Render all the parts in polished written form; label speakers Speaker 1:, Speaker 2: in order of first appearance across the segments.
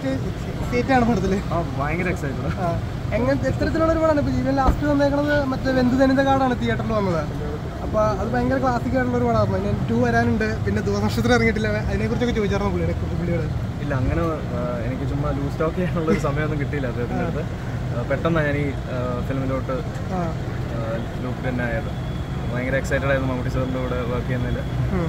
Speaker 1: ഒക്കെ എക്സൈറ്റ് ആണ് പടത്തില്.
Speaker 2: ഭയങ്കര എക്സൈറ്റഡ്.
Speaker 1: എങ്ങനത്തെ എത്തരത്തിലുള്ള ഒരു പടമാണ്? ഇപ്പോൾ ജീവൻ ലാസ്റ്റ് വന്നേക്കുന്നത് മറ്റേ വെന്തുതനിത കാർഡാണ് തിയേറ്ററിൽ വന്നത്. അപ്പോൾ അത് ഭയങ്കര ക്ലാസിക് ആയിട്ടുള്ള ഒരു പടമായിരുന്നു. അതിന് 2 വരാനുണ്ട്. പിന്നെ ദൂരനക്ഷത്രം ഇറങ്ങിയിട്ടില്ല. അതിനെക്കുറിച്ചൊക്കെ ചോദിച്ചായിരുന്നു പുള്ളിയോട്.
Speaker 2: ഇല്ല, അങ്ങനെ എനിക്ക് ചുമ്മാ ലൂസ് ടോക്ക് ചെയ്യാനുള്ളൊരു സമയമൊന്നും കിട്ടിയില്ല അദ്ദേഹത്തിൻ്റെ അടുത്ത്. പെട്ടെന്നാണ് ഞാൻ ഈ ഫിലിമിലോട്ട് ലൂപ്പ് തന്നെ ആയത്. ഭയങ്കര എക്സൈറ്റഡ് ആയിരുന്നു മമ്മൂട്ടി സാറിൻ്റെ കൂടെ വർക്ക് ചെയ്യുന്നതിൽ.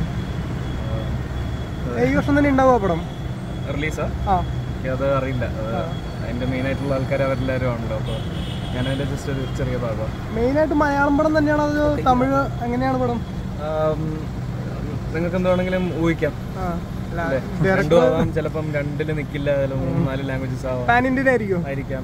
Speaker 1: ഈ വർഷം തന്നെ ഉണ്ടാവും ആ പടം
Speaker 2: റിലീസാ? അത് അറിയില്ല. അതിൻ്റെ മെയിനായിട്ടുള്ള ആൾക്കാർ അവരെല്ലാവരും ആണല്ലോ. അപ്പോൾ ഞാനതിൻ്റെ ജസ്റ്റ് ഒരു ചെറിയ ഭാഗമാണ്.
Speaker 1: മെയിനായിട്ട് മലയാളം പടം തന്നെയാണ് അത്? തമിഴ് എങ്ങനെയാണ് പടം?
Speaker 2: നിങ്ങൾക്ക് എന്താണെങ്കിലും ഊഹിക്കാം. രണ്ടും ആവാം, ചിലപ്പം 2 നിൽക്കില്ല, 3-4 ലാംഗ്വേജസ് ആവാം.
Speaker 1: പാൻ ഇന്ത്യൻ
Speaker 2: ആയിരിക്കാം.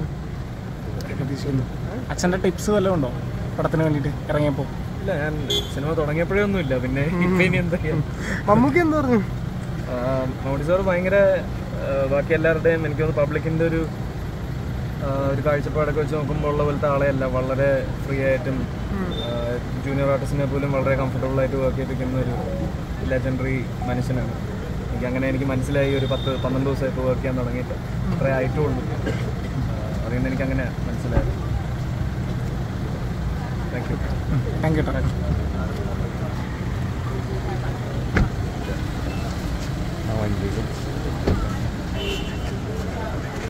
Speaker 3: അച്ഛൻ്റെ ടിപ്സ് വല്ലതും ഉണ്ടോ പടത്തിന് വേണ്ടിയിട്ട് ഇറങ്ങിയപ്പോൾ?
Speaker 2: ഇല്ല, ഞാൻ സിനിമ തുടങ്ങിയപ്പോഴേ ഒന്നുമില്ല. പിന്നെ ഇപ്പം ഇനി എന്തൊക്കെയാണ്?
Speaker 1: മമ്മൂക്കി എന്താ പറഞ്ഞു?
Speaker 2: മമ്മൂട്ടി സാർ ഭയങ്കര ബാക്കി എല്ലാവരുടെയും എനിക്ക് തോന്നുന്നു പബ്ലിക്കിൻ്റെ ഒരു കാഴ്ചപ്പാടൊക്കെ വെച്ച് നോക്കുമ്പോൾ ഉള്ള പോലത്തെ ആളെയല്ല. വളരെ ഫ്രീ ആയിട്ടും ജൂനിയർ ആർട്ടിസ്റ്റിനെ പോലും വളരെ കംഫർട്ടബിൾ ആയിട്ട് വർക്ക് ചെയ്യിപ്പിക്കുന്ന ഒരു ലെജൻഡറി മനുഷ്യനാണ്. എനിക്ക് മനസ്സിലായി. ഒരു 10-12 ദിവസമായിട്ട് വർക്ക് ചെയ്യാൻ തുടങ്ങിയിട്ട് അത്രേ ആയിട്ടുള്ളൂ. അതിൽ നിന്ന് എനിക്കങ്ങനെ മനസ്സിലായത്.
Speaker 3: Thank U.